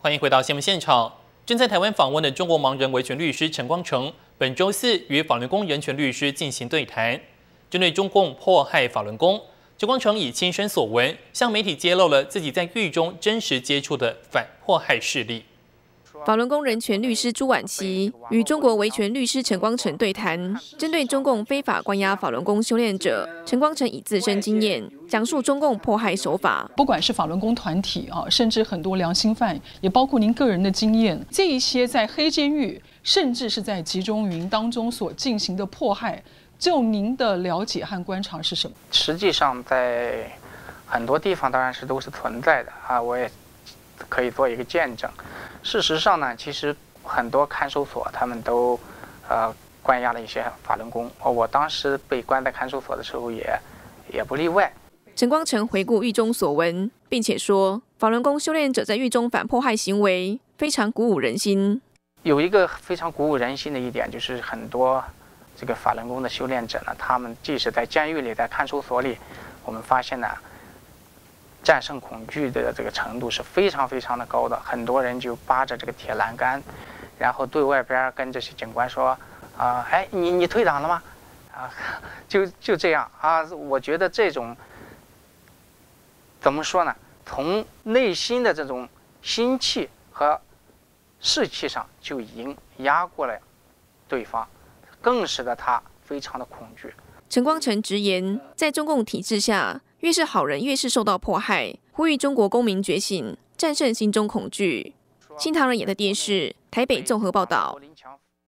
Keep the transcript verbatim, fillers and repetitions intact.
欢迎回到新闻现场。正在台湾访问的中国盲人维权律师陈光诚，本周四与法轮功人权律师进行对谈，针对中共迫害法轮功，陈光诚以亲身所闻向媒体揭露了自己在狱中真实接触的反迫害势力。 法轮功人权律师朱婉琪与中国维权律师陈光诚对谈，针对中共非法关押法轮功修炼者，陈光诚以自身经验讲述中共迫害手法。 不管是法轮功团体啊，甚至很多良心犯，也包括您个人的经验，这一些在黑监狱，甚至是在集中营当中所进行的迫害，就您的了解和观察是什么？ 实际上，在很多地方当然是都是存在的啊，我也可以做一个见证。 事实上呢，其实很多看守所他们都，呃，关押了一些法轮功。我当时被关在看守所的时候也，也不例外。 陈光诚回顾狱中所闻，并且说，法轮功修炼者在狱中反迫害行为非常鼓舞人心。 有一个非常鼓舞人心的一点，就是很多这个法轮功的修炼者呢，他们即使在监狱里、在看守所里，我们发现呢。 战胜恐惧的这个程度是非常非常的高的，很多人就扒着这个铁栏杆，然后对外边跟这些警官说：“啊、呃，哎，你你退党了吗？”啊，就就这样啊，我觉得这种怎么说呢？从内心的这种心气和士气上就已经压过了对方，更使得他非常的恐惧。 陈光诚直言，在中共体制下。 越是好人，越是受到迫害。呼吁中国公民觉醒，战胜心中恐惧。新唐人演的电视台北综合报道。